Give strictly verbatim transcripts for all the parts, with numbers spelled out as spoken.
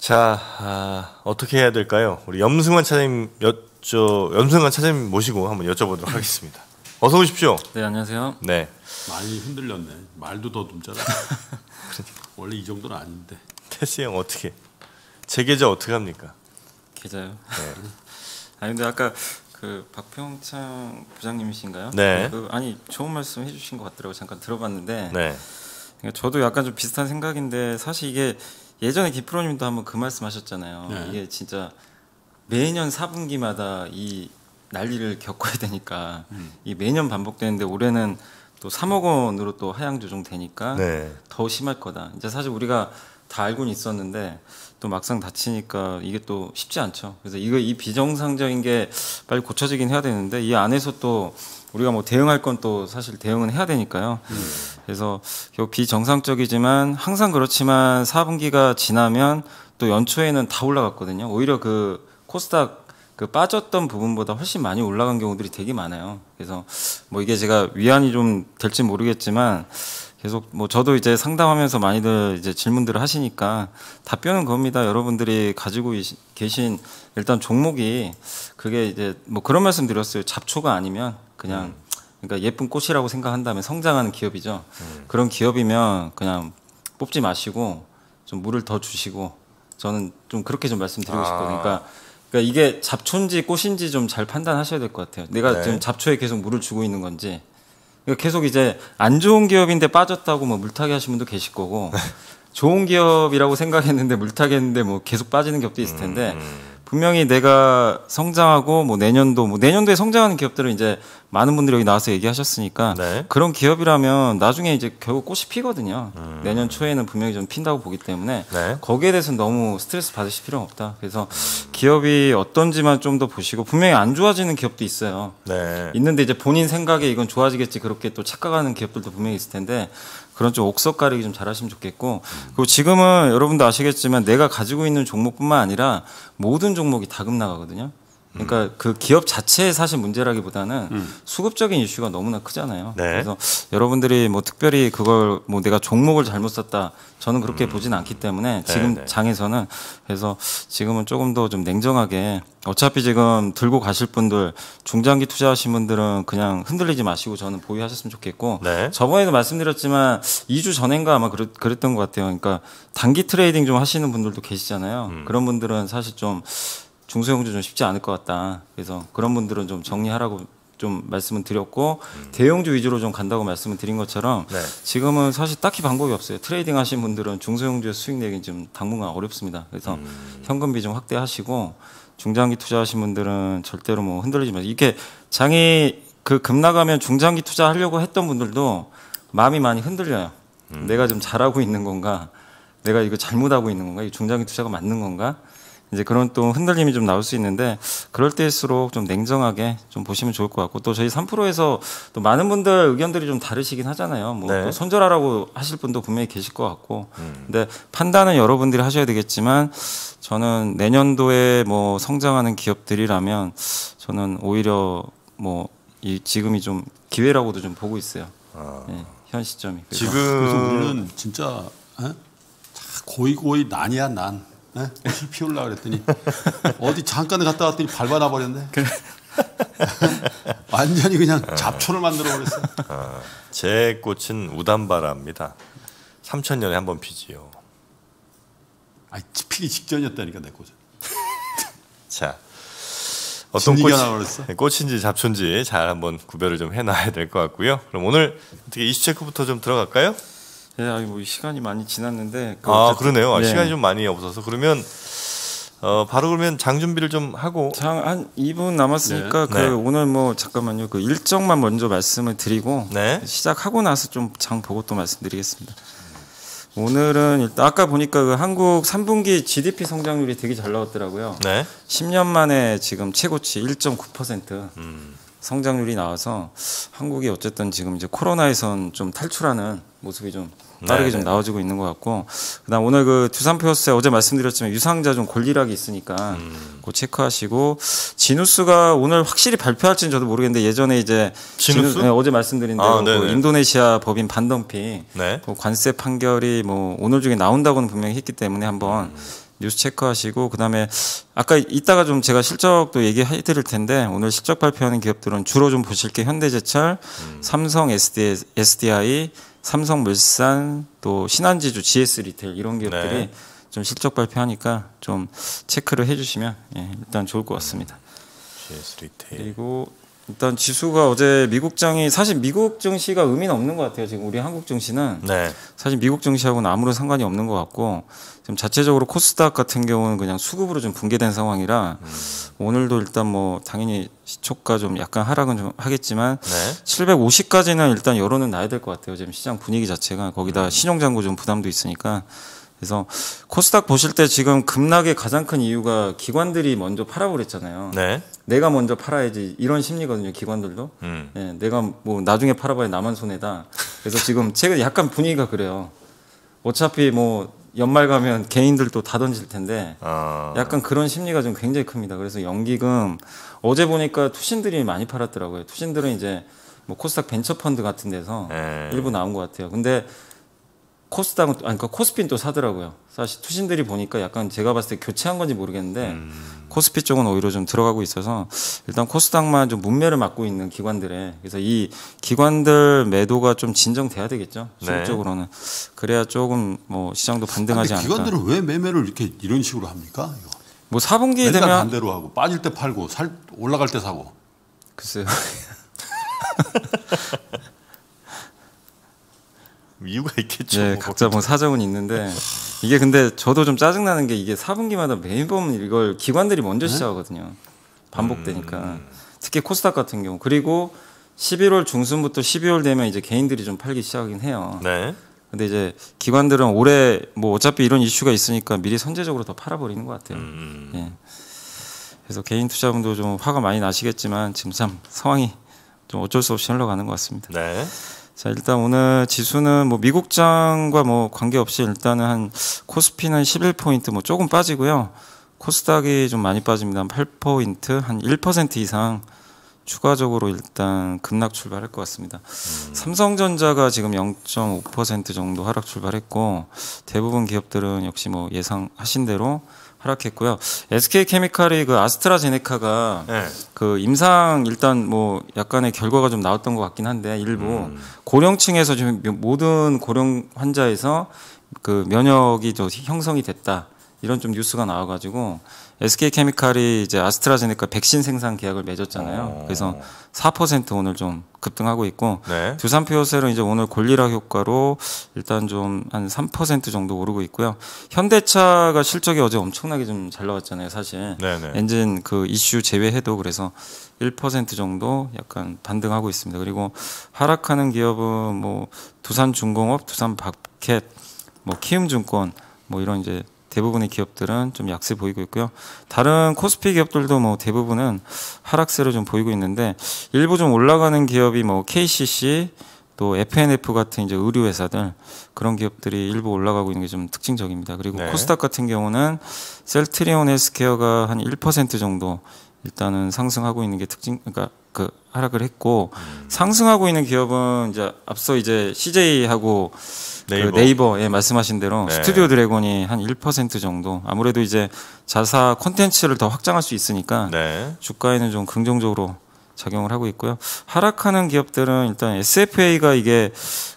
자, 아, 어떻게 해야 될까요? 우리 염승환 차장님 여쭤 염승환 차장님 모시고 한번 여쭤보도록 하겠습니다. 어서 오십시오. 네, 안녕하세요. 네. 많이 흔들렸네. 말도 더듬잖아. 원래 이 정도는 아닌데. 태스 형 어떻게? 제 계좌 어떻게 합니까? 계좌요? 네. 아니 근데 아까 그 박평창 부장님이신가요? 네. 그, 아니 좋은 말씀 해주신 것 같더라고. 잠깐 들어봤는데. 네. 그러니까 저도 약간 좀 비슷한 생각인데 사실 이게 예전에 김프로님도 한번 그 말씀하셨잖아요. 네. 이게 진짜 매년 사 분기마다 이 난리를 겪어야 되니까 음. 이 매년 반복되는데 올해는 또 삼억 원으로 또 하향 조정되니까 네. 더 심할 거다. 이제 사실 우리가 다 알고는 있었는데 또 막상 다치니까 이게 또 쉽지 않죠. 그래서 이거 이 비정상적인 게 빨리 고쳐지긴 해야 되는데 이 안에서 또 우리가 뭐 대응할 건 또 사실 대응은 해야 되니까요. 음. 그래서 결국 비정상적이지만 항상 그렇지만 사 분기가 지나면 또 연초에는 다 올라갔거든요. 오히려 그 코스닥 그 빠졌던 부분보다 훨씬 많이 올라간 경우들이 되게 많아요. 그래서 뭐 이게 제가 위안이 좀 될지 모르겠지만 계속 뭐 저도 이제 상담하면서 많이들 이제 질문들을 하시니까 답변은 그겁니다. 여러분들이 가지고 계신 일단 종목이 그게 이제 뭐 그런 말씀 드렸어요. 잡초가 아니면 그냥 음. 그러니까 예쁜 꽃이라고 생각한다면 성장하는 기업이죠. 음. 그런 기업이면 그냥 뽑지 마시고 좀 물을 더 주시고 저는 좀 그렇게 좀 말씀드리고 아. 싶거든요. 그러니까 그러니까 이게 잡초인지 꽃인지 좀 잘 판단하셔야 될 것 같아요. 내가 네. 지금 잡초에 계속 물을 주고 있는 건지 그러니까 계속 이제 안 좋은 기업인데 빠졌다고 뭐 물타기 하신 분도 계실 거고 좋은 기업이라고 생각했는데 물타기 했는데 뭐 계속 빠지는 기업도 있을 텐데 음, 음. 분명히 내가 성장하고 뭐 내년도 뭐 내년도에 성장하는 기업들은 이제 많은 분들이 여기 나와서 얘기하셨으니까 네. 그런 기업이라면 나중에 이제 결국 꽃이 피거든요. 음. 내년 초에는 분명히 좀 핀다고 보기 때문에 네. 거기에 대해서는 너무 스트레스 받으실 필요는 없다. 그래서 음. 기업이 어떤지만 좀 더 보시고 분명히 안 좋아지는 기업도 있어요. 네. 있는데 이제 본인 생각에 이건 좋아지겠지 그렇게 또 착각하는 기업들도 분명히 있을 텐데 그런 좀 옥석 가리기 좀 잘하시면 좋겠고 음. 그리고 지금은 여러분도 아시겠지만 내가 가지고 있는 종목뿐만 아니라 모든 종목이 다 급나가거든요. 그러니까 음. 그 기업 자체의 사실 문제라기보다는 음. 수급적인 이슈가 너무나 크잖아요. 네. 그래서 여러분들이 뭐 특별히 그걸 뭐 내가 종목을 잘못 썼다 저는 그렇게 음. 보진 않기 때문에 지금 네, 네. 장에서는 그래서 지금은 조금 더 좀 냉정하게 어차피 지금 들고 가실 분들 중장기 투자하신 분들은 그냥 흔들리지 마시고 저는 보유하셨으면 좋겠고 네. 저번에도 말씀드렸지만 이 주 전인가 아마 그랬, 그랬던 것 같아요. 그러니까 단기 트레이딩 좀 하시는 분들도 계시잖아요. 음. 그런 분들은 사실 좀 중소형주 좀 쉽지 않을 것 같다. 그래서 그런 분들은 좀 정리하라고 좀 말씀을 드렸고 음. 대형주 위주로 좀 간다고 말씀을 드린 것처럼 네. 지금은 사실 딱히 방법이 없어요. 트레이딩 하신 분들은 중소형주에서 수익 내기 좀 당분간 어렵습니다. 그래서 음. 현금비 좀 확대하시고 중장기 투자하신 분들은 절대로 뭐 흔들리지 마세요. 이렇게 장이 그 급 나가면 중장기 투자하려고 했던 분들도 마음이 많이 흔들려요. 음. 내가 좀 잘하고 있는 건가? 내가 이거 잘못하고 있는 건가? 이 중장기 투자가 맞는 건가? 이제 그런 또 흔들림이 좀 나올 수 있는데 그럴 때일수록 좀 냉정하게 좀 보시면 좋을 것 같고 또 저희 삼 프로에서 또 많은 분들 의견들이 좀 다르시긴 하잖아요. 뭐 네. 또 손절하라고 하실 분도 분명히 계실 것 같고 음. 근데 판단은 여러분들이 하셔야 되겠지만 저는 내년도에 뭐 성장하는 기업들이라면 저는 오히려 뭐 이 지금이 좀 기회라고도 좀 보고 있어요. 아. 네, 현 시점이. 지금 그래서 우리는 진짜 에? 고이 고이 난이야 난. 네? 꽃을 피우려고 그랬더니 어디 잠깐 갔다 왔더니 밟아놔 버렸네. 완전히 그냥 잡초를 만들어 버렸어. 아, 제 꽃은 우담바라입니다. 삼천 년에 한 번 피지요. 아, 피기 직전이었다니까 내 꽃은. 자, 어떤 꽃이, 꽃인지 잡초인지 잘 한번 구별을 좀 해놔야 될 것 같고요. 그럼 오늘 어떻게 이슈 체크부터 좀 들어갈까요? 네, 아니 뭐 시간이 많이 지났는데 그 아 그러네요. 네. 시간이 좀 많이 없어서 그러면 어 바로 그러면 장 준비를 좀 하고 장 한 이 분 남았으니까 네. 그 네. 오늘 뭐 잠깐만요. 그 일정만 먼저 말씀을 드리고 네. 시작하고 나서 좀 장 보고 또 말씀드리겠습니다. 오늘은 일단 아까 보니까 그 한국 삼 분기 지디피 성장률이 되게 잘 나왔더라고요. 네. 십 년 만에 지금 최고치 일 점 구 퍼센트 음. 성장률이 나와서 한국이 어쨌든 지금 이제 코로나에선 좀 탈출하는 모습이 좀 빠르게 네네. 좀 나와지고 있는 것 같고 그다음 오늘 그 두산포스에 어제 말씀드렸지만 유상자 좀 골리락이 있으니까 음. 그거 체크하시고 지누스가 오늘 확실히 발표할지는 저도 모르겠는데 예전에 이제 지누스 지누, 네, 어제 말씀드린 대로 아, 그 인도네시아 법인 반덤핑 네. 그 관세 판결이 뭐 오늘 중에 나온다고는 분명히 했기 때문에 한번 음. 뉴스 체크하시고 그다음에 아까 이따가 좀 제가 실적도 얘기해 드릴 텐데 오늘 실적 발표하는 기업들은 주로 좀 보실 게 현대제철, 음. 삼성 에스디아이, 삼성물산, 또 신한지주, 지에스 리테일 이런 기업들이 네. 좀 실적 발표하니까 좀 체크를 해주시면 예, 일단 좋을 것 같습니다. 지에스 리테일. 그리고 일단 지수가 어제 미국 장이 사실 미국 증시가 의미는 없는 것 같아요. 지금 우리 한국 증시는 네. 사실 미국 증시하고는 아무런 상관이 없는 것 같고 지금 자체적으로 코스닥 같은 경우는 그냥 수급으로 좀 붕괴된 상황이라 음. 오늘도 일단 뭐 당연히 시초가 좀 약간 하락은 좀 하겠지만 네. 칠백오십까지는 일단 여론은 나야 될 것 같아요. 지금 시장 분위기 자체가 거기다 음. 신용잔고 좀 부담도 있으니까. 그래서 코스닥 보실 때 지금 급락의 가장 큰 이유가 기관들이 먼저 팔아고 그랬잖아요. 네. 내가 먼저 팔아야지 이런 심리거든요. 기관들도. 음. 네, 내가 뭐 나중에 팔아봐야 나만 손해다. 그래서 지금 최근 약간 분위기가 그래요. 어차피 뭐 연말 가면 개인들도 다 던질 텐데 어. 약간 그런 심리가 좀 굉장히 큽니다. 그래서 연기금 어제 보니까 투신들이 많이 팔았더라고요. 투신들은 이제 뭐 코스닥 벤처펀드 같은 데서 에. 일부 나온 것 같아요. 근데 코스닥은 아니 그러니까 코스피는 또 사더라고요. 사실 투신들이 보니까 약간 제가 봤을 때 교체한 건지 모르겠는데 음. 코스피 쪽은 오히려 좀 들어가고 있어서 일단 코스닥만 좀 문매를 맡고 있는 기관들에 그래서 이 기관들 매도가 좀 진정돼야 되겠죠. 수급적으로는 네. 그래야 조금 뭐 시장도 반등하지 않을까. 기관들은 왜 매매를 이렇게 이런 식으로 합니까? 이거. 뭐 사 분기 되면 반대로 하고 빠질 때 팔고 살 올라갈 때 사고. 글쎄요. 이유가 있겠죠. 네, 각자 뭐 사정은 있는데 이게 근데 저도 좀 짜증나는 게 이게 사 분기마다 매번 이걸 기관들이 먼저 네? 시작하거든요. 반복되니까. 음. 특히 코스닥 같은 경우. 그리고 십일월 중순부터 십이월 되면 이제 개인들이 좀 팔기 시작하긴 해요. 네. 근데 이제 기관들은 올해 뭐 어차피 이런 이슈가 있으니까 미리 선제적으로 더 팔아버리는 것 같아요. 음. 예. 그래서 개인 투자분도 좀 화가 많이 나시겠지만 지금 참 상황이 좀 어쩔 수 없이 흘러가는 것 같습니다. 네. 자, 일단 오늘 지수는 뭐 미국장과 뭐 관계없이 일단은 한 코스피는 십일 포인트 뭐 조금 빠지고요. 코스닥이 좀 많이 빠집니다. 한 팔 포인트, 한 일 퍼센트 이상 추가적으로 일단 급락 출발할 것 같습니다. 음. 삼성전자가 지금 영 점 오 퍼센트 정도 하락 출발했고 대부분 기업들은 역시 뭐 예상하신 대로 하락했고요. 에스케이케미칼이 그 아스트라제네카가 네. 그 임상 일단 뭐 약간의 결과가 좀 나왔던 것 같긴 한데 일부 음. 고령층에서 지금 모든 고령 환자에서 그 면역이 좀 형성이 됐다 이런 좀 뉴스가 나와가지고 에스케이케미칼이 이제 아스트라제네카 백신 생산 계약을 맺었잖아요. 오. 그래서 사 퍼센트 오늘 좀 급등하고 있고 네. 두산표셀은 이제 오늘 골리락 효과로 일단 좀 한 삼 퍼센트 정도 오르고 있고요. 현대차가 실적이 어제 엄청나게 좀 잘 나왔잖아요. 사실 네네. 엔진 그 이슈 제외해도 그래서 일 퍼센트 정도 약간 반등하고 있습니다. 그리고 하락하는 기업은 뭐 두산중공업, 두산바켓, 뭐 키움증권 뭐 이런 이제 대부분의 기업들은 좀 약세 보이고 있고요. 다른 코스피 기업들도 뭐 대부분은 하락세를 좀 보이고 있는데 일부 좀 올라가는 기업이 뭐 케이씨씨 또 에프엔에프 같은 이제 의류 회사들 그런 기업들이 일부 올라가고 있는 게 좀 특징적입니다. 그리고 네. 코스닥 같은 경우는 셀트리온 헬스케어가 한 일 퍼센트 정도 일단은 상승하고 있는 게 특징 그러니까 그 하락을 했고 음. 상승하고 있는 기업은 이제 앞서 이제 씨제이하고 네이버. 그 네이버 예, 말씀하신 대로 네. 스튜디오 드래곤이 한 일 퍼센트 정도 아무래도 이제 자사 콘텐츠를 더 확장할 수 있으니까 네. 주가에는 좀 긍정적으로 작용을 하고 있고요. 하락하는 기업들은 일단 에스에프에이가 이게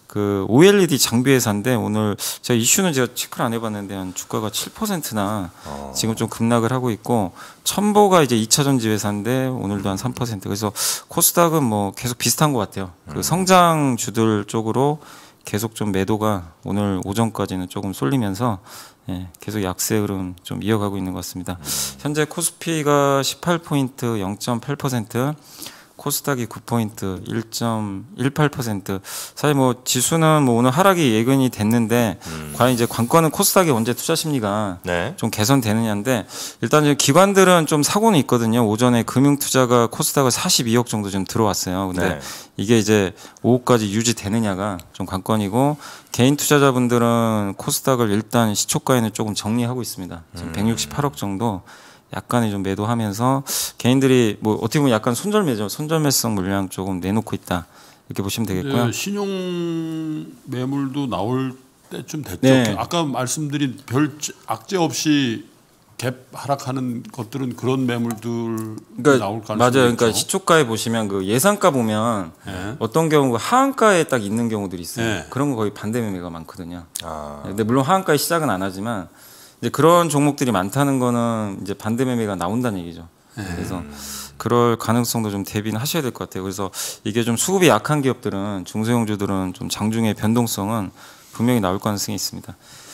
그 오엘이디 장비 회사인데 오늘 제가 이슈는 제가 체크를 안 해봤는데 한 주가가 칠 퍼센트나 어. 지금 좀 급락을 하고 있고 첨보가 이제 이차 전지 회사인데 오늘도 한 삼 퍼센트 그래서 코스닥은 뭐 계속 비슷한 것 같아요. 음. 그 성장주들 쪽으로 계속 좀 매도가 오늘 오전까지는 조금 쏠리면서 예, 계속 약세 흐름 좀 이어가고 있는 것 같습니다. 음. 현재 코스피가 십팔 포인트 영 점 팔 퍼센트 코스닥이 구 포인트 일 점 일팔 퍼센트 사실 뭐 지수는 뭐 오늘 하락이 예견이 됐는데 음. 과연 이제 관건은 코스닥이 언제 투자 심리가 네. 좀 개선되느냐인데 일단 이제 기관들은 좀 사고는 있거든요. 오전에 금융 투자가 코스닥을 사십이억 정도 좀 들어왔어요. 근데 네. 이게 이제 오후까지 유지되느냐가 좀 관건이고 개인 투자자분들은 코스닥을 일단 시초가에는 조금 정리하고 있습니다. 지금 음. 백육십팔억 정도 약간의 좀 매도하면서 개인들이 뭐 어떻게 보면 약간 손절매죠. 손절매성 물량 조금 내놓고 있다. 이렇게 보시면 되겠고요. 신용 매물도 나올 때쯤 됐죠. 네. 아까 말씀드린 별 악재 없이 갭 하락하는 것들은 그런 매물들 그러니까 나올 가능성이 맞아요. 있죠. 그러니까 시초가에 보시면 그 예상가 보면 네. 어떤 경우 하한가에 딱 있는 경우들이 있어요. 네. 그런 거 거의 반대 매매가 많거든요. 아. 근데 물론 하한가에 시작은 안 하지만 이제 그런 종목들이 많다는 거는 이제 반대 매매가 나온다는 얘기죠. 네. 그래서 그럴 가능성도 좀 대비는 하셔야 될 것 같아요. 그래서 이게 좀 수급이 약한 기업들은 중소형주들은 좀 장중의 변동성은 분명히 나올 가능성이 있습니다.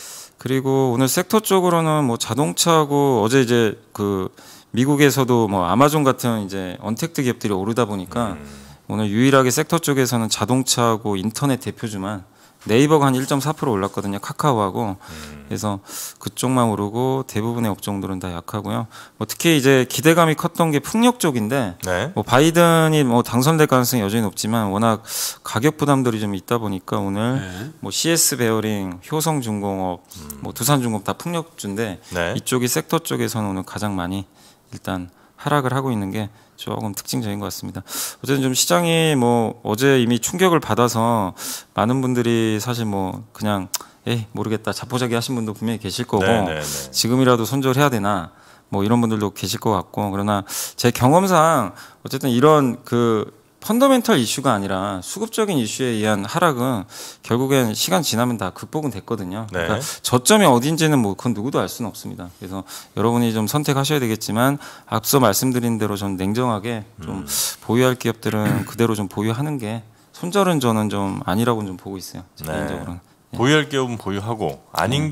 그리고 오늘 섹터 쪽으로는 뭐 자동차하고 어제 이제 그 미국에서도 뭐 아마존 같은 이제 언택트 기업들이 오르다 보니까 음. 오늘 유일하게 섹터 쪽에서는 자동차하고 인터넷 대표주만 네이버가 한 일 점 사 퍼센트 올랐거든요. 카카오하고. 음. 그래서 그쪽만 오르고 대부분의 업종들은 다 약하고요. 뭐 특히 이제 기대감이 컸던 게 풍력 쪽인데 네. 뭐 바이든이 뭐 당선될 가능성이 여전히 높지만 워낙 가격 부담들이 좀 있다 보니까 오늘 네. 뭐 씨에스 베어링, 효성중공업, 음. 뭐 두산중공업 다 풍력주인데 네. 이쪽이 섹터 쪽에서는 오늘 가장 많이 일단 하락을 하고 있는 게 조금 특징적인 것 같습니다. 어쨌든 좀 시장이 뭐 어제 이미 충격을 받아서 많은 분들이 사실 뭐 그냥 에이 모르겠다 자포자기 하신 분도 분명히 계실 거고 네네네. 지금이라도 손절해야 되나 뭐 이런 분들도 계실 것 같고 그러나 제 경험상 어쨌든 이런 그 펀더멘털 이슈가 아니라 수급적인 이슈에 의한 하락은 결국엔 시간 지나면 다 극복은 됐거든요. 네. 그러니까 저점이 어딘지는 뭐 그건 누구도 알 수는 없습니다. 그래서 여러분이 좀 선택하셔야 되겠지만 앞서 말씀드린 대로 좀 냉정하게 좀 음. 보유할 기업들은 그대로 좀 보유하는 게 손절은 저는 좀 아니라고 좀 보고 있어요. 네. 개인적으로는. 네. 보유할 기업은 보유하고 아닌 음.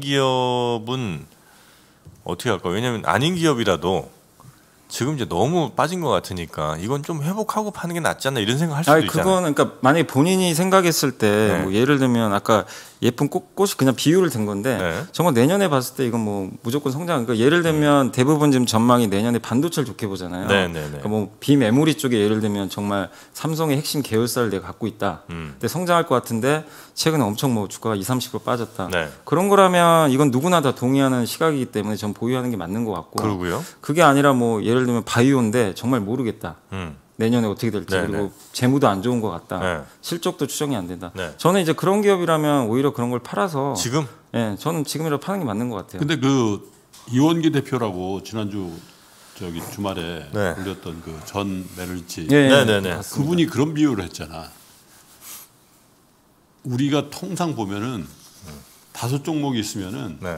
기업은 어떻게 할까요? 왜냐하면 아닌 기업이라도 지금 이제 너무 빠진 것 같으니까 이건 좀 회복하고 파는 게 낫지 않나 이런 생각 할 수도 아니, 있잖아요. 그거는 그러니까 만약에 본인이 생각했을 때 네. 뭐 예를 들면 아까 예쁜 꽃, 꽃이 그냥 비유를 든 건데 네. 정말 내년에 봤을 때 이건 뭐 무조건 성장. 그러니까 예를 들면 음. 대부분 지금 전망이 내년에 반도체를 좋게 보잖아요. 네, 네, 네. 그러니까 뭐 비메모리 쪽에 예를 들면 정말 삼성의 핵심 계열사를 내가 갖고 있다. 음. 근데 성장할 것 같은데 최근에 엄청 뭐 주가가 이십, 삼십 퍼센트 빠졌다. 네. 그런 거라면 이건 누구나 다 동의하는 시각이기 때문에 전 보유하는 게 맞는 것 같고. 그러고요. 그게 아니라 뭐 예를 들면 바이오인데 정말 모르겠다. 음. 내년에 어떻게 될지 네네. 그리고 재무도 안 좋은 것 같다. 네. 실적도 추정이 안 된다. 네. 저는 이제 그런 기업이라면 오히려 그런 걸 팔아서 지금? 네, 저는 지금이라도 파는 게 맞는 것 같아요. 근데 그 이원기 대표라고 지난주 저기 주말에 네. 올렸던 그 전 메르치 네, 네, 네, 네. 그분이 그런 비유를 했잖아. 우리가 통상 보면은 음. 다섯 종목이 있으면은 네.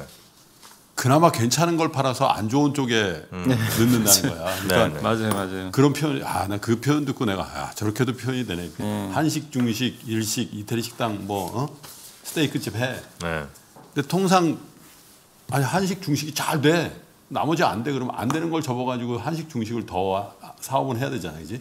그나마 괜찮은 걸 팔아서 안 좋은 쪽에 음. 넣는다는 거야. 그러니까 네, 네. 맞아요, 맞아요. 그런 표현, 아, 나 그 표현 듣고 내가 아, 저렇게도 표현이 되네. 음. 한식, 중식, 일식, 이태리 식당, 뭐 어? 스테이크집 해. 네. 근데 통상 아니 한식, 중식이 잘 돼. 나머지 안 돼. 그러면 안 되는 걸 접어가지고 한식, 중식을 더 사업은 해야 되잖아, 그지?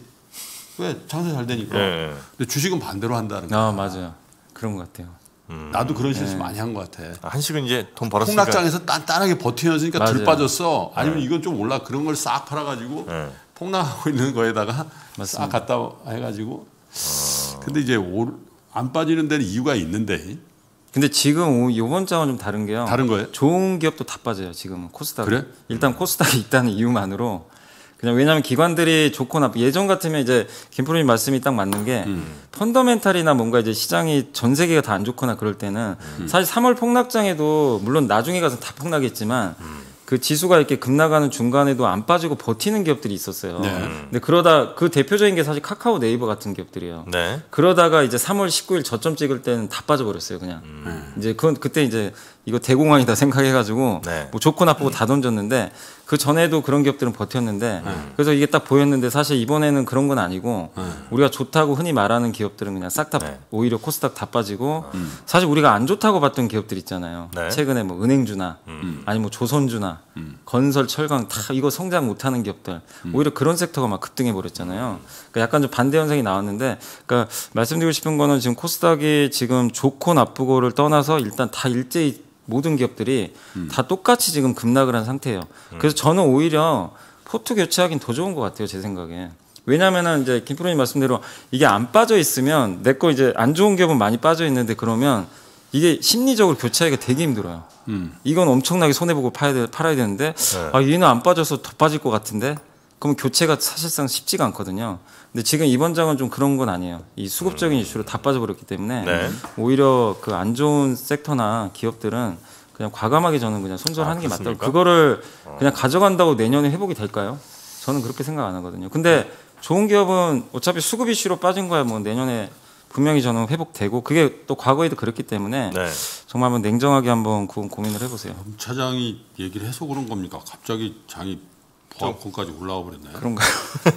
왜 장사 잘 되니까. 네. 근데 주식은 반대로 한다는 거야. 아, 맞아요. 그런 것 같아요. 음. 나도 그런 실수 네. 많이 한 것 같아. 한식은 이제 돈 벌었으니까. 폭락장에서 단단하게 버티면서니까 들 빠졌어. 아니면 네. 이건 좀 올라 그런 걸 싹 팔아가지고 네. 폭락하고 있는 거에다가 맞습니다. 싹 갖다 해가지고. 어. 근데 이제 올, 안 빠지는 데는 이유가 있는데. 근데 지금 이번 장은 좀 다른 게요. 다른 거예요? 좋은 기업도 다 빠져요. 지금 코스닥. 그래? 일단 음. 코스닥이 있다는 이유만으로. 그냥 왜냐하면 기관들이 좋고 나쁘 예전 같으면 이제 김프로님 말씀이 딱 맞는 게 음. 펀더멘탈이나 뭔가 이제 시장이 전 세계가 다 안 좋거나 그럴 때는 음. 사실 삼월 폭락장에도 물론 나중에 가서 다 폭락했지만 음. 그 지수가 이렇게 급락하는 중간에도 안 빠지고 버티는 기업들이 있었어요. 네. 근데 그러다 그 대표적인 게 사실 카카오 네이버 같은 기업들이에요. 네. 그러다가 이제 삼월 십구일 저점 찍을 때는 다 빠져버렸어요, 그냥. 음. 이제 그 그때 이제 이거 대공황이다 생각해가지고 네. 뭐 좋고 나쁘고 음. 다 던졌는데 그 전에도 그런 기업들은 버텼는데 음. 그래서 이게 딱 보였는데 사실 이번에는 그런 건 아니고 음. 우리가 좋다고 흔히 말하는 기업들은 그냥 싹 다 네. 오히려 코스닥 다 빠지고 음. 사실 우리가 안 좋다고 봤던 기업들 있잖아요. 네. 최근에 뭐 은행주나 음. 아니 뭐 조선주나 음. 건설, 철강 다 이거 성장 못하는 기업들 음. 오히려 그런 섹터가 막 급등해 버렸잖아요. 그러니까 약간 좀 반대 현상이 나왔는데 그러니까 말씀드리고 싶은 거는 지금 코스닥이 지금 좋고 나쁘고를 떠나서 일단 다 일제히 모든 기업들이 음. 다 똑같이 지금 급락을 한 상태예요. 음. 그래서 저는 오히려 포트 교체하긴 더 좋은 것 같아요, 제 생각에. 왜냐하면은 이제 김프로님 말씀대로 이게 안 빠져 있으면 내 거 이제 안 좋은 기업은 많이 빠져 있는데 그러면 이게 심리적으로 교체하기가 되게 힘들어요. 음. 이건 엄청나게 손해 보고 팔아야, 되, 팔아야 되는데 네. 아 얘는 안 빠져서 더 빠질 것 같은데 그러면 교체가 사실상 쉽지가 않거든요. 근데 지금 이번 장은 좀 그런 건 아니에요. 이 수급적인 이슈로 다 빠져버렸기 때문에 네. 오히려 그 안 좋은 섹터나 기업들은 그냥 과감하게 저는 그냥 손절하는 아, 게 맞다고. 그렇습니까? 그거를 그냥 가져간다고 내년에 회복이 될까요? 저는 그렇게 생각 안 하거든요. 근데 좋은 기업은 어차피 수급 이슈로 빠진 거야 뭐 내년에 분명히 저는 회복되고 그게 또 과거에도 그랬기 때문에 네. 정말 한번 냉정하게 한번 그 고민을 해보세요. 임 차장이 얘기를 해서 그런 겁니까? 갑자기 장이 포함권까지 올라와 버렸나요? 그런가요?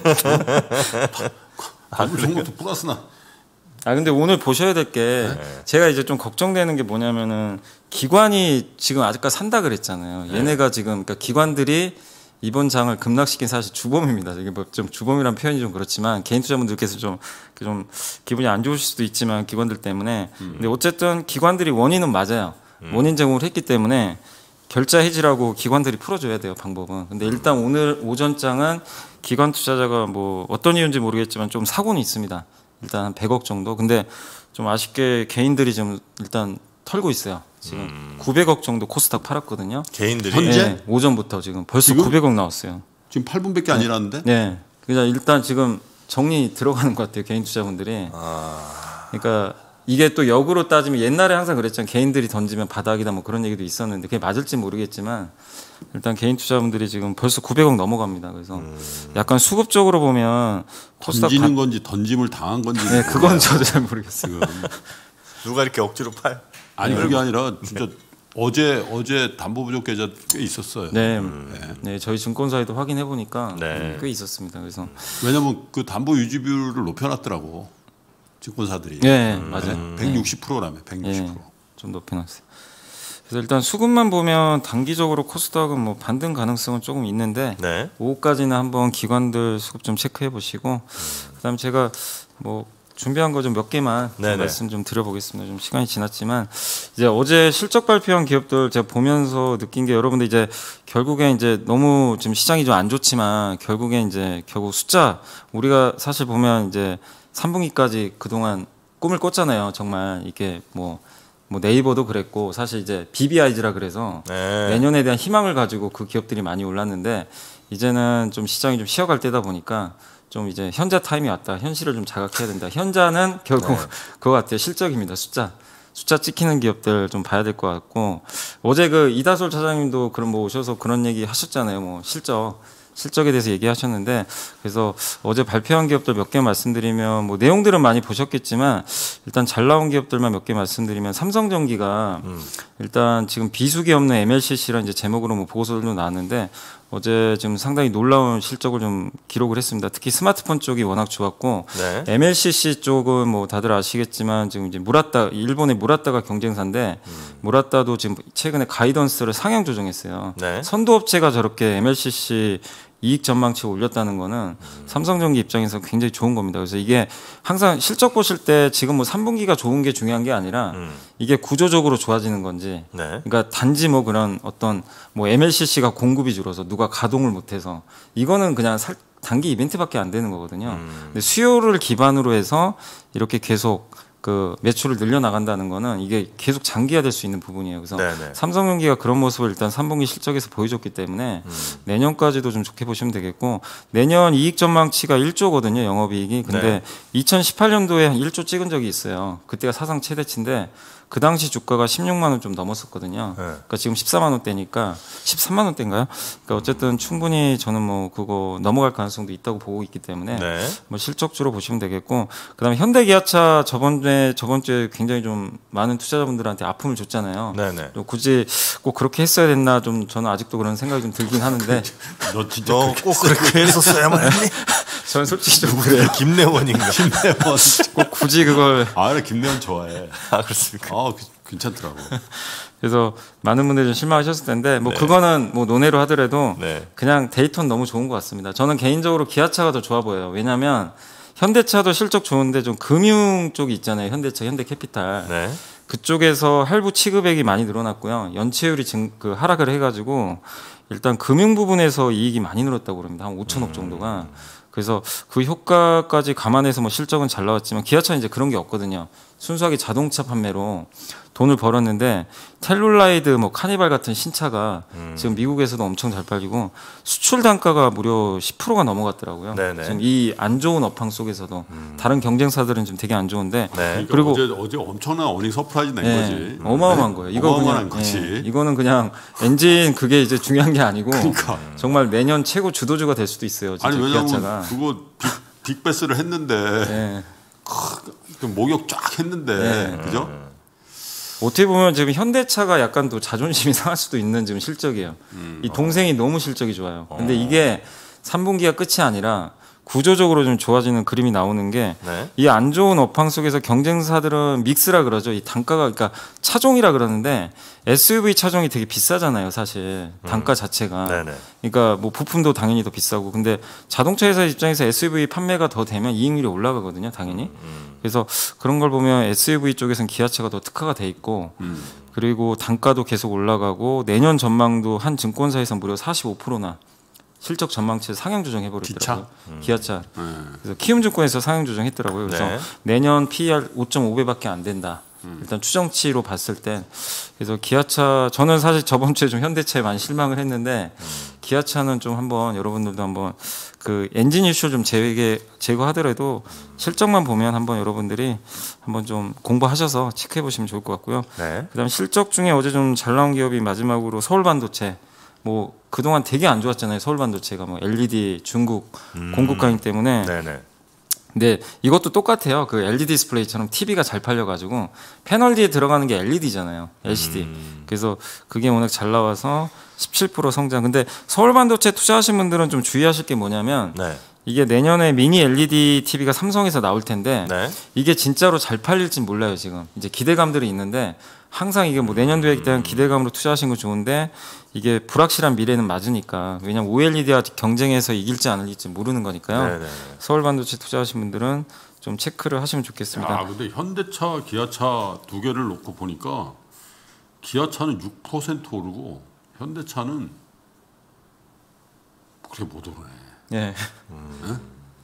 아무 정도 플러스나. 아 근데 오늘 보셔야 될 게 네. 제가 이제 좀 걱정되는 게 뭐냐면은 기관이 지금 아직까지 산다 그랬잖아요. 얘네가 지금 그러니까 기관들이 이번 장을 급락시킨 사실 주범입니다. 이게 뭐 좀 주범이란 표현이 좀 그렇지만 개인 투자분들께서 좀, 좀 기분이 안 좋으실 수도 있지만 기관들 때문에. 음. 근데 어쨌든 기관들이 원인은 맞아요. 음. 원인 제공을 했기 때문에 결자 해지라고 기관들이 풀어줘야 돼요 방법은. 근데 일단 오늘 오전장은 기관 투자자가 뭐 어떤 이유인지 모르겠지만 좀 사고는 있습니다. 일단 한 백억 정도. 근데 좀 아쉽게 개인들이 좀 일단 털고 있어요. 지금 음. 구백억 정도 코스닥 팔았거든요. 개인들이 현재 네, 오전부터 지금 벌써 지금? 구백억 나왔어요. 지금 팔 분밖에 안 일하는데? 네. 그냥 일단 지금 정리 들어가는 것 같아요. 개인 투자분들이. 아... 그러니까 이게 또 역으로 따지면 옛날에 항상 그랬잖아요. 개인들이 던지면 바닥이다 뭐 그런 얘기도 있었는데 그게 맞을지 모르겠지만 일단 개인 투자분들이 지금 벌써 구백억 넘어갑니다. 그래서 음... 약간 수급적으로 보면 던지는 바... 건지 던짐을 당한 건지. 네, 그건 저도 잘 모르겠어요. 누가 이렇게 억지로 팔? 아니 그게 아니라 진짜 어제 어제 담보 부족 계좌 꽤 있었어요. 네, 음. 네. 네, 저희 증권사에도 확인해 보니까 네. 꽤 있었습니다. 그래서 왜냐하면 그 담보 유지 비율을 높여놨더라고 증권사들이. 네, 음. 맞아요. 백육십 퍼센트라며 백육십 퍼센트. 네, 좀 높여놨어요. 그래서 일단 수급만 보면 단기적으로 코스닥은 뭐 반등 가능성은 조금 있는데 네. 오후까지는 한번 기관들 수급 좀 체크해 보시고 음. 그다음 제가 뭐 준비한 거 좀 몇 개만 좀 말씀 좀 드려보겠습니다. 좀 시간이 지났지만 이제 어제 실적 발표한 기업들 제가 보면서 느낀 게 여러분들 이제 결국에 이제 너무 지금 시장이 좀 안 좋지만 결국에 이제 결국 숫자 우리가 사실 보면 이제 삼 분기까지 그동안 꿈을 꿨잖아요. 정말 이게 뭐 뭐 네이버도 그랬고 사실 이제 비비아이즈라 그래서 네. 내년에 대한 희망을 가지고 그 기업들이 많이 올랐는데 이제는 좀 시장이 좀 쉬어갈 때다 보니까 좀 이제 현자 타임이 왔다. 현실을 좀 자각해야 된다. 현자는 결국 네. 그거 같아요. 실적입니다. 숫자. 숫자 찍히는 기업들 좀 봐야 될 것 같고 어제 그 이다솔 차장님도 그런 뭐 오셔서 그런 얘기 하셨잖아요. 뭐 실적. 실적에 대해서 얘기하셨는데 그래서 어제 발표한 기업들 몇 개 말씀드리면 뭐 내용들은 많이 보셨겠지만 일단 잘 나온 기업들만 몇 개 말씀드리면 삼성전기가 음. 일단 지금 비수기 없는 엠엘씨씨라는 이제 제목으로 뭐 보고서들도 나왔는데 어제 지금 상당히 놀라운 실적을 좀 기록을 했습니다. 특히 스마트폰 쪽이 워낙 좋았고 네. 엠엘씨씨 쪽은 뭐 다들 아시겠지만 지금 이제 무라따 일본의 무라따가 경쟁사인데 음. 무라따도 지금 최근에 가이던스를 상향 조정했어요. 네. 선도업체가 저렇게 엠엘씨씨 이익 전망치 올렸다는 거는 음. 삼성전기 입장에서 굉장히 좋은 겁니다. 그래서 이게 항상 실적 보실 때 지금 뭐 삼 분기가 좋은 게 중요한 게 아니라 음. 이게 구조적으로 좋아지는 건지 네. 그러니까 단지 뭐 그런 어떤 뭐 엠엘씨씨가 공급이 줄어서 누가 가동을 못해서 이거는 그냥 살, 단기 이벤트밖에 안 되는 거거든요. 음. 근데 수요를 기반으로 해서 이렇게 계속 그 매출을 늘려나간다는 거는 이게 계속 장기화될 수 있는 부분이에요. 그래서 네네. 삼성전기가 그런 모습을 일단 삼 분기 실적에서 보여줬기 때문에 음. 내년까지도 좀 좋게 보시면 되겠고 내년 이익 전망치가 일 조거든요. 영업이익이. 근데 네. 이천십팔 년도에 한 일 조 찍은 적이 있어요. 그때가 사상 최대치인데 그 당시 주가가 십육만 원 좀 넘었었거든요. 네. 그러니까 지금 십사만 원대니까 십삼만 원대인가요? 그러니까 어쨌든 충분히 저는 뭐 그거 넘어갈 가능성도 있다고 보고 있기 때문에 네. 뭐 실적주로 보시면 되겠고 그다음에 현대기아차 저번에 저번 주에 굉장히 좀 많은 투자자분들한테 아픔을 줬잖아요. 네네. 굳이 꼭 그렇게 했어야 됐나 좀 저는 아직도 그런 생각이 좀 들긴 하는데 너 진짜 꼭 그렇게 했었어야만 했니? 저는 솔직히 좀 그래요. 김내원인가? 김내원. 꼭 굳이 그걸. 아, 그래 김내원 좋아해. 아 그렇습니까? 아 괜찮더라고. 그래서 많은 분들이 좀 실망하셨을 텐데 뭐 네. 그거는 뭐 논외로 하더라도 네. 그냥 데이터는 너무 좋은 것 같습니다. 저는 개인적으로 기아차가 더 좋아 보여요. 왜냐하면 현대차도 실적 좋은데 좀 금융 쪽이 있잖아요. 현대차, 현대캐피탈. 네. 그쪽에서 할부 취급액이 많이 늘어났고요. 연체율이 증, 그 하락을 해가지고 일단 금융 부분에서 이익이 많이 늘었다고 그럽니다. 한 오천억 정도가. 그래서 그 효과까지 감안해서 뭐 실적은 잘 나왔지만 기아차는 이제 그런 게 없거든요. 순수하게 자동차 판매로 돈을 벌었는데 텔룰라이드, 뭐 카니발 같은 신차가 음. 지금 미국에서도 엄청 잘 팔리고 수출 단가가 무려 십 퍼센트가 넘어갔더라고요. 네네. 지금 이 안 좋은 업황 속에서도 음. 다른 경쟁사들은 좀 되게 안 좋은데 네. 그리고 어제, 어제 엄청난 어닝 서프라이즈 낸 네. 거지. 어마어마한 거예요. 이거 어마어마한 그냥 거지. 네. 이거는 그냥 엔진 그게 이제 중요한 게 아니고 그러니까. 정말 내년 최고 주도주가 될 수도 있어요. 진짜 아니 왜냐면 기아차가. 그거 빅, 빅베스를 했는데 네. 크, 목욕 쫙 했는데 네. 그죠? 어떻게 보면 지금 현대차가 약간 또 자존심이 상할 수도 있는 지금 실적이에요. 음, 이 동생이 어. 너무 실적이 좋아요. 근데 이게 삼 분기가 끝이 아니라 구조적으로 좀 좋아지는 그림이 나오는 게 이 안 좋은 업황 속에서 경쟁사들은 믹스라 그러죠. 이 단가가 그러니까 차종이라 그러는데 에스유브이 차종이 되게 비싸잖아요, 사실 단가 음. 자체가. 네네. 그러니까 뭐 부품도 당연히 더 비싸고, 근데 자동차 회사 입장에서 에스유브이 판매가 더 되면 이익률이 올라가거든요, 당연히. 음, 음. 그래서 그런 걸 보면 에스유브이 쪽에서는 기아차가 더 특화가 돼 있고, 음. 그리고 단가도 계속 올라가고 내년 전망도 한 증권사에서 무려 사십오 퍼센트나 실적 전망치 상향 조정해버렸더라고요. 음. 기아차. 음. 그래서 키움증권에서 상향 조정했더라고요. 그래서 네. 내년 피이알 오 점 오 배밖에 안 된다. 음. 일단 추정치로 봤을 때. 그래서 기아차, 저는 사실 저번 주에 좀 현대차에 많이 실망을 했는데 음. 기아차는 좀 한번 여러분들도 한번 그 엔진 이슈 좀 제외, 제거하더라도 실적만 보면 한번 여러분들이 한번 좀 공부하셔서 체크해 보시면 좋을 것 같고요. 네. 그다음 실적 중에 어제 좀 잘 나온 기업이 마지막으로 서울반도체. 뭐 그동안 되게 안 좋았잖아요. 서울반도체가 뭐 엘이디 중국 음. 공급 강행 때문에. 네네. 근데 이것도 똑같아요. 그 엘이디 디스플레이처럼 티비가 잘 팔려가지고 패널 뒤에 들어가는 게 엘이디잖아요. 엘시디. 음. 그래서 그게 워낙 잘 나와서 십칠 퍼센트 성장. 근데 서울반도체 투자하신 분들은 좀 주의하실 게 뭐냐면 네. 이게 내년에 미니 엘이디 티비가 삼성에서 나올 텐데 네. 이게 진짜로 잘 팔릴진 몰라요. 지금 이제 기대감들이 있는데 항상 이게 뭐 내년도에 대한 기대감으로 투자하신 거 좋은데 이게 불확실한 미래는 맞으니까. 왜냐면 오엘이디와 경쟁해서 이길지 안 이길지 모르는 거니까요. 네네. 서울 반도체 투자하신 분들은 좀 체크를 하시면 좋겠습니다. 아, 근데 현대차, 기아차 두 개를 놓고 보니까 기아차는 육 퍼센트 오르고 현대차는 그렇게 못 오르네. 네. 음. 네?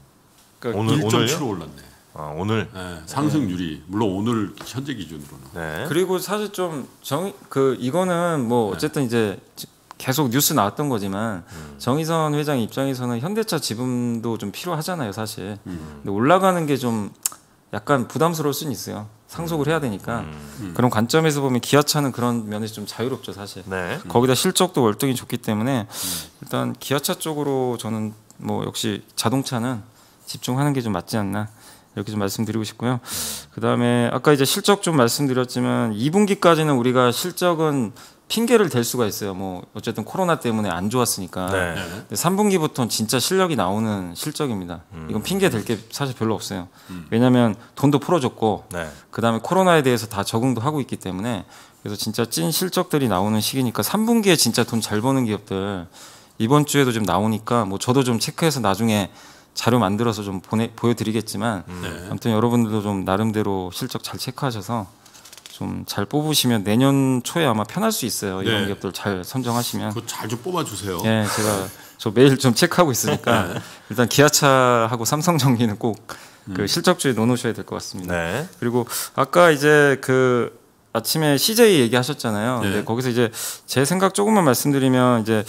그러니까 오늘 일 점 칠 올랐네. 아, 오늘 네, 상승률이 물론 오늘 현재 기준으로는. 네. 그리고 사실 좀 정 그 이거는 뭐 어쨌든 네. 이제 계속 뉴스 나왔던 거지만 음. 정의선 회장 입장에서는 현대차 지분도 좀 필요하잖아요, 사실. 음. 근데 올라가는 게 좀 약간 부담스러울 수는 있어요. 상속을 해야 되니까. 음. 그런 관점에서 보면 기아차는 그런 면에서 좀 자유롭죠, 사실. 네. 거기다 실적도 월등히 좋기 때문에 음. 일단 기아차 쪽으로 저는 뭐 역시 자동차는 집중하는 게 좀 맞지 않나. 이렇게 좀 말씀드리고 싶고요. 그 다음에 아까 이제 실적 좀 말씀드렸지만 이 분기까지는 우리가 실적은 핑계를 댈 수가 있어요. 뭐 어쨌든 코로나 때문에 안 좋았으니까. 네. 근데 삼 분기부터는 진짜 실력이 나오는 실적입니다. 음. 이건 핑계 댈 게 사실 별로 없어요. 음. 왜냐하면 돈도 풀어줬고 네. 그 다음에 코로나에 대해서 다 적응도 하고 있기 때문에 그래서 진짜 찐 실적들이 나오는 시기니까 삼 분기에 진짜 돈 잘 버는 기업들 이번 주에도 좀 나오니까 뭐 저도 좀 체크해서 나중에 자료 만들어서 좀 보내, 보여드리겠지만 네. 아무튼 여러분들도 좀 나름대로 실적 잘 체크하셔서 좀 잘 뽑으시면 내년 초에 아마 편할 수 있어요. 이런 네. 기업들 잘 선정하시면. 그거 잘 좀 뽑아주세요. 네, 제가 저 매일 좀 체크하고 있으니까 네. 일단 기아차하고 삼성전기는 꼭 그 음. 실적주에 넣어놓으셔야 될 것 같습니다. 네. 그리고 아까 이제 그 아침에 씨제이 얘기하셨잖아요. 네. 근데 거기서 이제 제 생각 조금만 말씀드리면 이제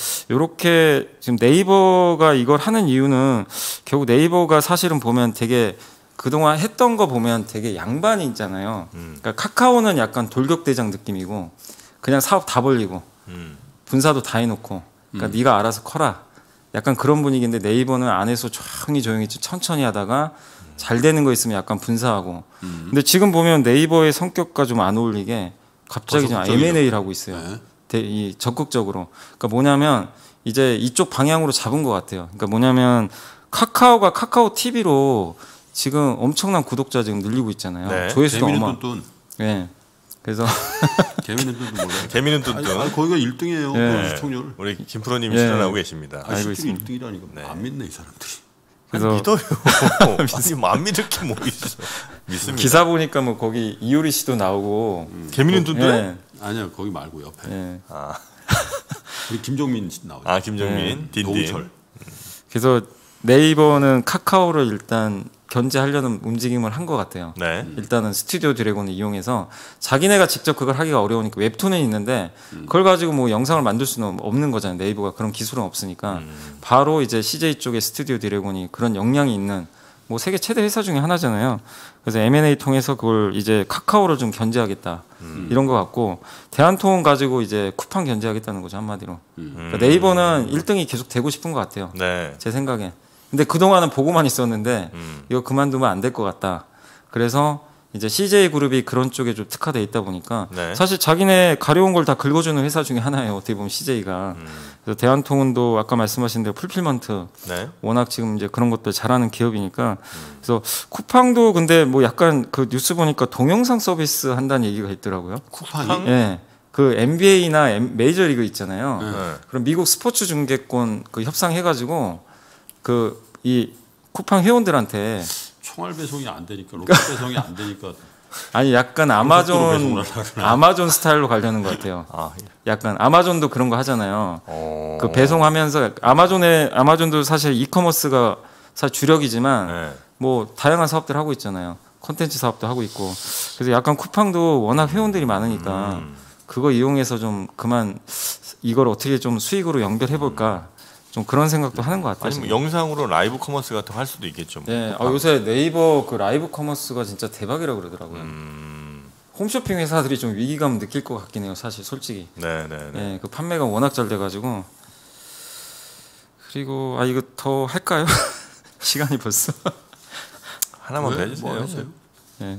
요렇게 지금 네이버가 이걸 하는 이유는 결국 네이버가 사실은 보면 되게 그동안 했던 거 보면 되게 양반이 있잖아요. 음. 그러니까 카카오는 약간 돌격대장 느낌이고 그냥 사업 다 벌리고 음. 분사도 다 해놓고 그러니까 음. 네가 알아서 커라. 약간 그런 분위기인데 네이버는 안에서 조용히 조용히 천천히 하다가 잘 되는 거 있으면 약간 분사하고. 음. 근데 지금 보면 네이버의 성격과 좀 안 어울리게 갑자기 좀 엠 앤 에이를 하고 있어요. 네. 대, 이 적극적으로. 그러니까 뭐냐면 이제 이쪽 방향으로 잡은 것 같아요. 그러니까 뭐냐면 카카오가 카카오 티비로 지금 엄청난 구독자 지금 늘리고 있잖아요. 네. 조회수도 어마. 네. 그래서 재미는 뜬뜬 몰라요. 재미는 뜬뜬. 아니, 아니, 거기가 일 등이에요. 네. 시청률. 우리 김프로님이 네. 출연하고 계십니다. 아, 알고 있습니다. 일 등이라니까 네. 안 믿네 이 사람들이. 그래서 아니, 믿어요. 아니 안 믿을 게 뭐 있어. 믿습니다. 기사 보니까 뭐 거기 이효리 씨도 나오고. 음. 재미는 뜬뜬? 네. 아니요 거기 말고 옆에. 네. 아. 우리 김종민 나오죠. 아 김종민, 딘딘. 노우철. 그래서 네이버는 카카오를 일단 견제하려는 움직임을 한 것 같아요. 네. 일단은 스튜디오 드래곤을 이용해서 자기네가 직접 그걸 하기가 어려우니까 웹툰은 있는데 그걸 가지고 뭐 영상을 만들 수는 없는 거잖아요. 네이버가 그런 기술은 없으니까 음. 바로 이제 씨제이 쪽의 스튜디오 드래곤이 그런 역량이 있는 뭐 세계 최대 회사 중에 하나잖아요. 그래서 엠 앤 에이 통해서 그걸 이제 카카오를 좀 견제하겠다 음. 이런 것 같고 대한통운 가지고 이제 쿠팡 견제하겠다는 거죠 한마디로. 음. 그러니까 네이버는 일 등이 계속 되고 싶은 것 같아요. 네. 제 생각에. 근데 그동안은 보고만 있었는데 음. 이거 그만두면 안 될 것 같다. 그래서 이제 씨제이 그룹이 그런 쪽에 좀 특화돼 있다 보니까 네. 사실 자기네 가려운 걸 다 긁어주는 회사 중에 하나예요. 어떻게 보면 씨제이가. 음. 그래서 대한통운도 아까 말씀하신 대로 풀필먼트 네. 워낙 지금 이제 그런 것들 잘하는 기업이니까 그래서 쿠팡도 근데 뭐 약간 그 뉴스 보니까 동영상 서비스 한다는 얘기가 있더라고요. 쿠팡이? 예. 그 엔비에이나 메이저리그 있잖아요. 네. 그럼 미국 스포츠 중계권 그 협상해가지고 그 이 쿠팡 회원들한테 총알 배송이 안 되니까 로켓 배송이 안 되니까 아니 약간 아마존 아마존 스타일로 가려는 것 같아요. 아, 약간 아마존도 그런 거 하잖아요. 어... 그 배송하면서 아마존에 아마존도 사실 이커머스가 사실 주력이지만 네. 뭐 다양한 사업들 하고 있잖아요. 콘텐츠 사업도 하고 있고. 그래서 약간 쿠팡도 워낙 회원들이 많으니까 음. 그거 이용해서 좀 그만 이걸 어떻게 좀 수익으로 연결해 볼까. 좀 그런 생각도 하는 것 같아요. 아니면 영상으로 라이브 커머스 같은 거 할 수도 있겠죠. 뭐. 네, 아, 요새 네이버 그 라이브 커머스가 진짜 대박이라고 그러더라고요. 음... 홈쇼핑 회사들이 좀 위기감 느낄 것 같긴 해요, 사실 솔직히. 네, 네, 네. 네, 그 판매가 워낙 잘 돼가지고. 그리고 아 이거 더 할까요? 시간이 벌써. 하나만 더 왜? 해주세요. 뭐 하세요? 네.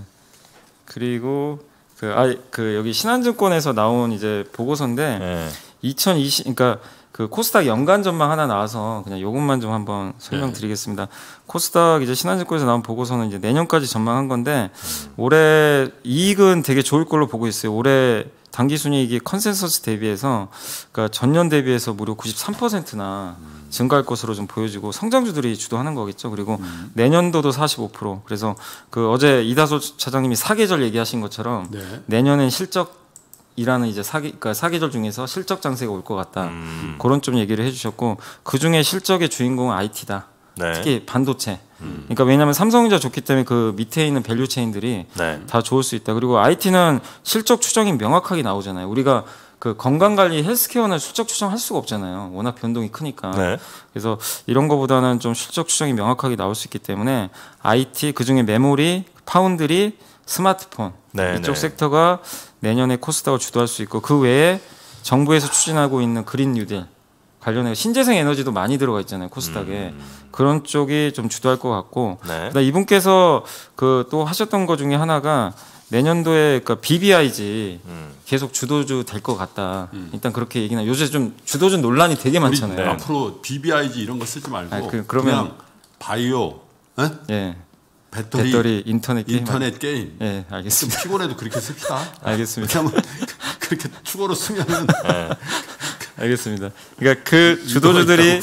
그리고 그, 아, 그 여기 신한증권에서 나온 이제 보고서인데 네. 이천이십 그러니까 그 코스닥 연간 전망 하나 나와서 그냥 요것만 좀 한번 설명드리겠습니다. 코스닥 이제 신한증권에서 나온 보고서는 이제 내년까지 전망한 건데 음. 올해 이익은 되게 좋을 걸로 보고 있어요. 올해 당기순이익이 컨센서스 대비해서 그러니까 전년 대비해서 무려 구십삼 퍼센트나 음. 증가할 것으로 좀 보여지고 성장주들이 주도하는 거겠죠. 그리고 음. 내년도도 사십오 퍼센트. 그래서 그 어제 이다솔 차장님이 사계절 얘기하신 것처럼 네. 내년엔 실적 이라는 이제 사기, 그러니까 사계절 중에서 실적 장세가 올 것 같다. 음. 그런 좀 얘기를 해주셨고 그 중에 실적의 주인공은 아이티다. 네. 특히 반도체. 음. 그러니까 왜냐하면 삼성전자 좋기 때문에 그 밑에 있는 밸류 체인들이 네. 다 좋을 수 있다. 그리고 아이티는 실적 추정이 명확하게 나오잖아요. 우리가 그 건강관리 헬스케어는 실적 추정할 수가 없잖아요. 워낙 변동이 크니까. 네. 그래서 이런 거보다는 좀 실적 추정이 명확하게 나올 수 있기 때문에 아이티 그 중에 메모리, 파운드리, 스마트폰 네, 이쪽 네. 섹터가 내년에 코스닥을 주도할 수 있고 그 외에 정부에서 추진하고 있는 그린 뉴딜 관련해 신재생 에너지도 많이 들어가 있잖아요 코스닥에 음. 그런 쪽이 좀 주도할 것 같고 네. 이분께서 그 또 하셨던 것 중에 하나가 내년도에 그러니까 비비아이지 음. 계속 주도주 될 것 같다. 음. 일단 그렇게 얘기나 요새 좀 주도주 논란이 되게 많잖아요. 네. 앞으로 비비아이지 이런 거 쓰지 말고 아니, 그, 그러면 그냥 바이오, 에? 예. 배터리, 배터리, 인터넷 게임. 인터넷 게임. 예, 알겠습니다. 피곤해도 그렇게 씁시다. 알겠습니다. 그렇게 축어로 쓰면은. 네. 알겠습니다. 그러니까 그 주도주들이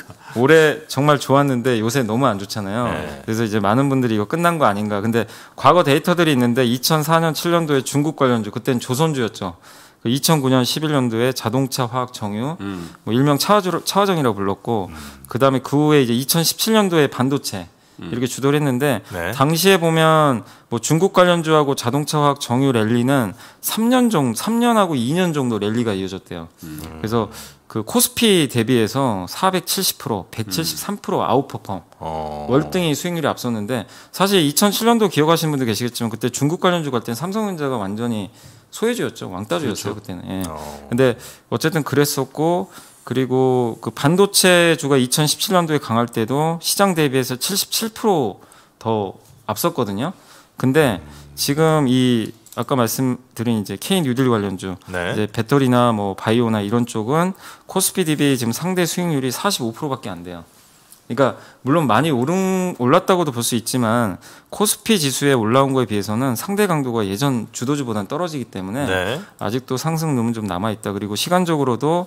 올해 정말 좋았는데 요새 너무 안 좋잖아요. 네. 그래서 이제 많은 분들이 이거 끝난 거 아닌가. 근데 과거 데이터들이 있는데 이천사 년, 칠 년도에 중국 관련주, 그때는 조선주였죠. 이천구 년, 십일 년도에 자동차, 화학, 정유, 음. 뭐 일명 차화주, 차화정이라고 불렀고, 음. 그 다음에 그 후에 이제 이천십칠 년도에 반도체. 이렇게 주도를 했는데 네. 당시에 보면 뭐 중국 관련주하고 자동차 화학 정유 랠리는 삼 년 정도, 삼 년하고 이 년 정도 랠리가 이어졌대요. 음. 그래서 그 코스피 대비해서 사백칠십 퍼센트, 백칠십삼 퍼센트 아웃퍼폼. 어. 월등히 수익률이 앞섰는데 사실 이천칠 년도 기억하시는 분들 계시겠지만 그때 중국 관련주 갈 때는 삼성전자가 완전히 소외주였죠. 왕따주였어요. 그렇죠. 그때는. 예. 어. 근데 어쨌든 그랬었고 그리고 그 반도체주가 이천십칠 년도에 강할 때도 시장 대비해서 칠십칠 퍼센트 더 앞섰거든요. 근데 지금 이 아까 말씀드린 이제 K 뉴딜 관련주, 네. 이제 배터리나 뭐 바이오나 이런 쪽은 코스피 대비 지금 상대 수익률이 사십오 퍼센트밖에 안 돼요. 그러니까 물론 많이 오른 올랐다고도 볼 수 있지만 코스피 지수에 올라온 거에 비해서는 상대 강도가 예전 주도주보다는 떨어지기 때문에 네. 아직도 상승 룸은 좀 남아 있다. 그리고 시간적으로도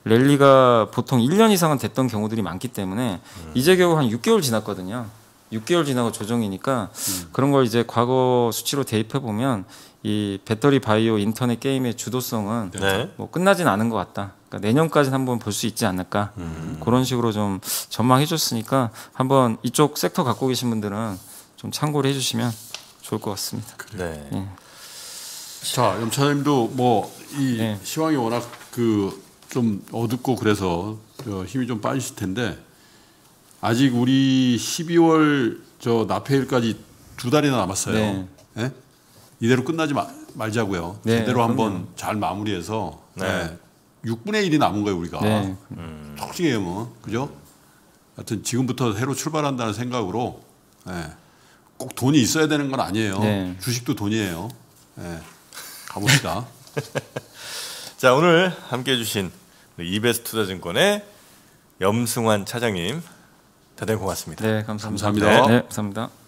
랠리가 보통 일 년 이상은 됐던 경우들이 많기 때문에 음. 이제 겨우 한 육 개월 지났거든요. 육 개월 지나고 조정이니까 음. 그런 걸 이제 과거 수치로 대입해 보면 이 배터리 바이오 인터넷 게임의 주도성은 네. 뭐 끝나진 않은 것 같다. 그러니까 내년까지는 한번 볼 수 있지 않을까. 음. 그런 식으로 좀 전망해 줬으니까 한번 이쪽 섹터 갖고 계신 분들은 좀 참고를 해주시면 좋을 것 같습니다. 네. 예. 자, 염 차장님도 뭐 이 네. 시황이 워낙 그 좀 어둡고 그래서 저 힘이 좀 빠지실 텐데 아직 우리 십이월 저 납회일까지 두 달이나 남았어요. 네. 예? 이대로 끝나지 마, 말자고요. 네, 제대로 한번 그럼요. 잘 마무리해서 네. 예. 육분의 일이 남은 거예요 우리가. 네. 음. 솔직히 뭐 그죠? 하여튼 지금부터 새로 출발한다는 생각으로 예. 꼭 돈이 있어야 되는 건 아니에요. 네. 주식도 돈이에요. 예. 가봅시다. 자, 오늘 함께 해주신 이베스투자증권의 염승환 차장님 대단히 고맙습니다. 네, 감사합니다. 감사합니다. 네, 감사합니다.